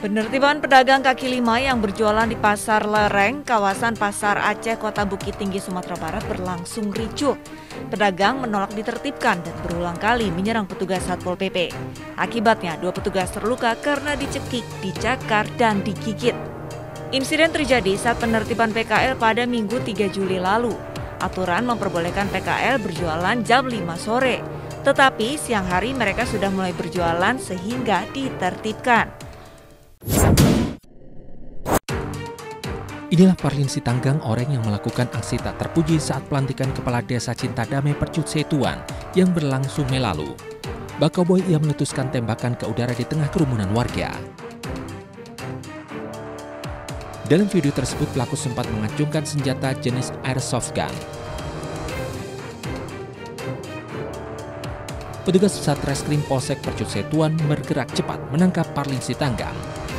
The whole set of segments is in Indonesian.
Penertiban pedagang kaki lima yang berjualan di Pasar Lereng, kawasan Pasar Aceh, Kota Bukit Tinggi, Sumatera Barat berlangsung ricuh. Pedagang menolak ditertibkan dan berulang kali menyerang petugas Satpol PP. Akibatnya, 2 petugas terluka karena dicekik, dicakar, dan digigit. Insiden terjadi saat penertiban PKL pada Minggu 3 Juli lalu. Aturan memperbolehkan PKL berjualan jam 5 sore. Tetapi siang hari mereka sudah mulai berjualan sehingga ditertibkan. Inilah Parlin Sitanggang, orang yang melakukan aksi tak terpuji saat pelantikan Kepala Desa Cinta Damai Percut Setuan yang berlangsung Mei lalu. Bakaboy ia meletuskan tembakan ke udara di tengah kerumunan warga. Dalam video tersebut, pelaku sempat mengacungkan senjata jenis airsoft gun. Petugas Satreskrim Polsek Percut Setuan bergerak cepat menangkap Parlin Sitanggang.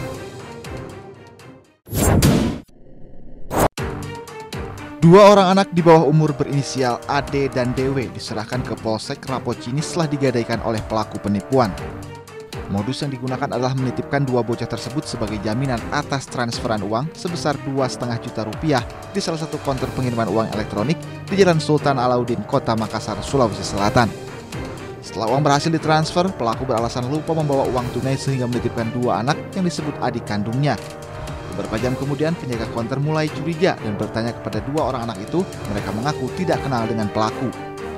Dua orang anak di bawah umur berinisial AD dan DW diserahkan ke Polsek Rapocini setelah digadaikan oleh pelaku penipuan. Modus yang digunakan adalah menitipkan 2 bocah tersebut sebagai jaminan atas transferan uang sebesar 2,5 juta rupiah di salah satu konter pengiriman uang elektronik di Jalan Sultan Alauddin, Kota Makassar, Sulawesi Selatan. Setelah uang berhasil ditransfer, pelaku beralasan lupa membawa uang tunai sehingga menitipkan 2 anak yang disebut adik kandungnya. Beberapa jam kemudian, penjaga konter mulai curiga dan bertanya kepada 2 orang anak itu. Mereka mengaku tidak kenal dengan pelaku.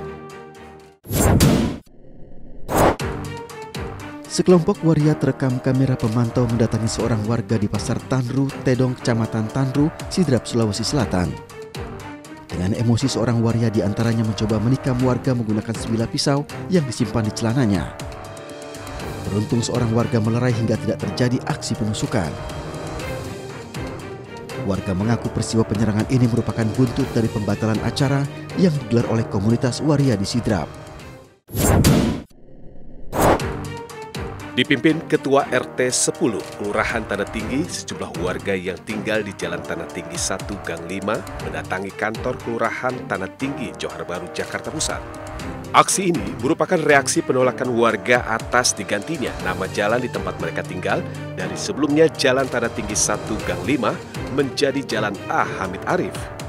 Sekelompok waria terekam kamera pemantau mendatangi seorang warga di Pasar Tanru, Tedong, Kecamatan Tanru, Sidrap, Sulawesi Selatan. Dengan emosi, seorang waria diantaranya mencoba menikam warga menggunakan sebilah pisau yang disimpan di celananya. Beruntung seorang warga melerai hingga tidak terjadi aksi penusukan. Warga mengaku peristiwa penyerangan ini merupakan buntut dari pembatalan acara yang digelar oleh komunitas waria di Sidrap. Dipimpin Ketua RT 10 Kelurahan Tanah Tinggi, sejumlah warga yang tinggal di Jalan Tanah Tinggi 1 Gang 5 mendatangi kantor Kelurahan Tanah Tinggi, Johar Baru, Jakarta Pusat. Aksi ini merupakan reaksi penolakan warga atas digantinya nama jalan di tempat mereka tinggal dari sebelumnya Jalan Tanah Tinggi 1 Gang 5 menjadi Jalan A. Hamid Arif.